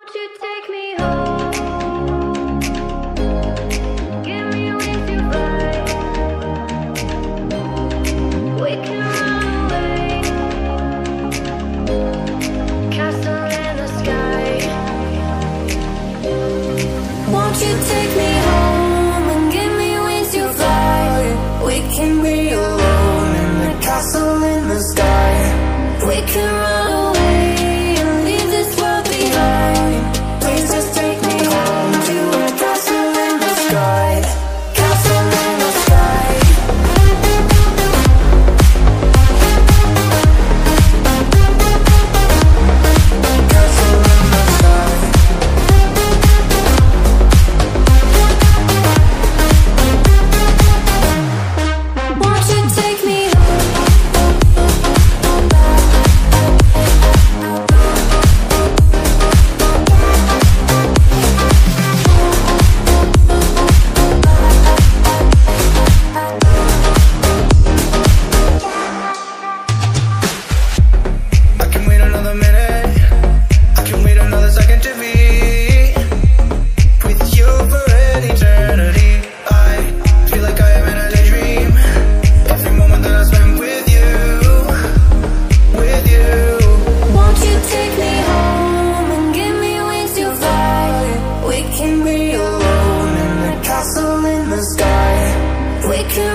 Won't you take me home? Give me wings to fly. We can run away. Castle in the sky. Won't you take me home and give me wings to fly? We can be alone in the castle in the sky. We can run away and leave this world behind. Please just take me home to a castle in the sky. Castle in the sky. Castle in the sky. Won't you take me home? I can wait another minute. I can wait another second to be with you for an eternity. I feel like I am in a daydream. Every moment that I spend with you, with you. Won't you take me home and give me wings to fly? We can be alone in the castle in the sky. We can